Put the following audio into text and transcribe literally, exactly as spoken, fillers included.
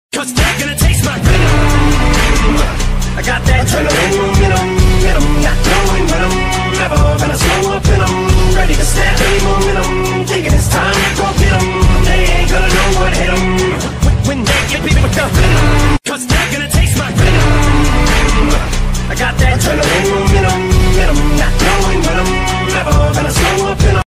Cause they're gonna taste my venom. I got that adrenaline momentum, hit 'em, not knowing when I'm never gonna slow up in 'em. Ready to snap any momentum, thinking it's time to go get 'em. They ain't gonna know what hit 'em when they get beat with the venom. Cause they're gonna taste my venom. I got that adrenaline momentum, hit 'em, not knowing when I'm never gonna slow up in 'em.